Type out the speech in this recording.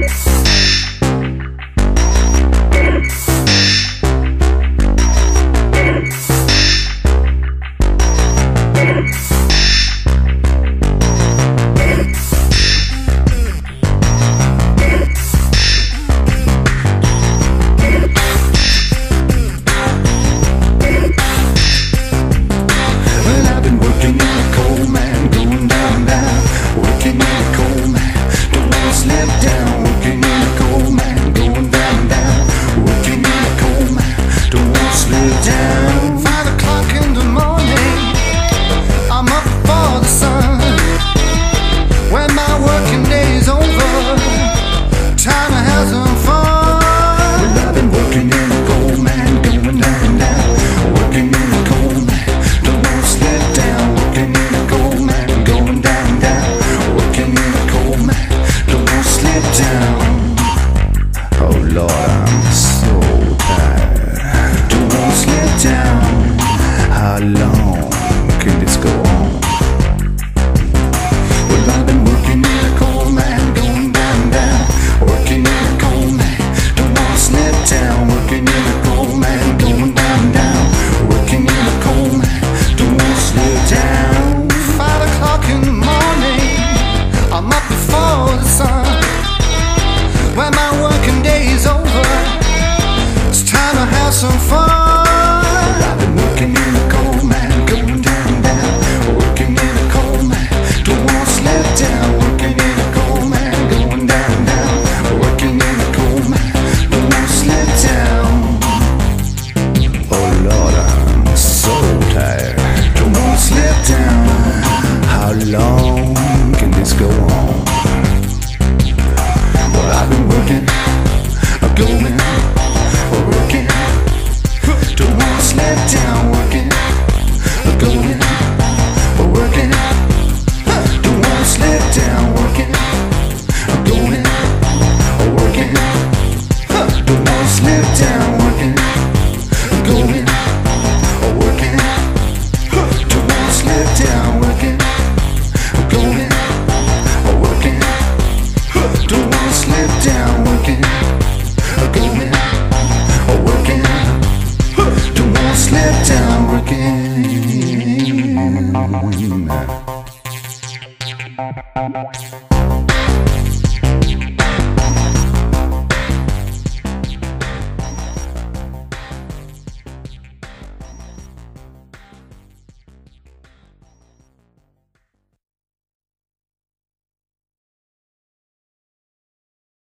How long can this go on? Well, I've been working in a coal mine, going down, down. Working in a coal mine, don't wanna slip down. Working in a coal mine, going down, down. Working in a coal mine, don't wanna slip down. 5 o'clock in the morning, I'm up before the sun. When my working day's over, it's time to have some fun. I've been working in a coal mine, going down, down. Working in a coal mine, don't wanna slip down. Working in a coal mine, going down, down. Working in a coal mine, don't wanna slip down. Oh Lord, I'm so tired. Don't wanna slip down. How long can this go on? Well, I've been working, going, working. Don't wanna slip down, working, going, working. Don't wanna slip down, working, going, working. Don't wanna slip down, working, going, working. Don't wanna slip down, working, going, working. Don't wanna slip down, working, going, working. Don't wanna slip down, working.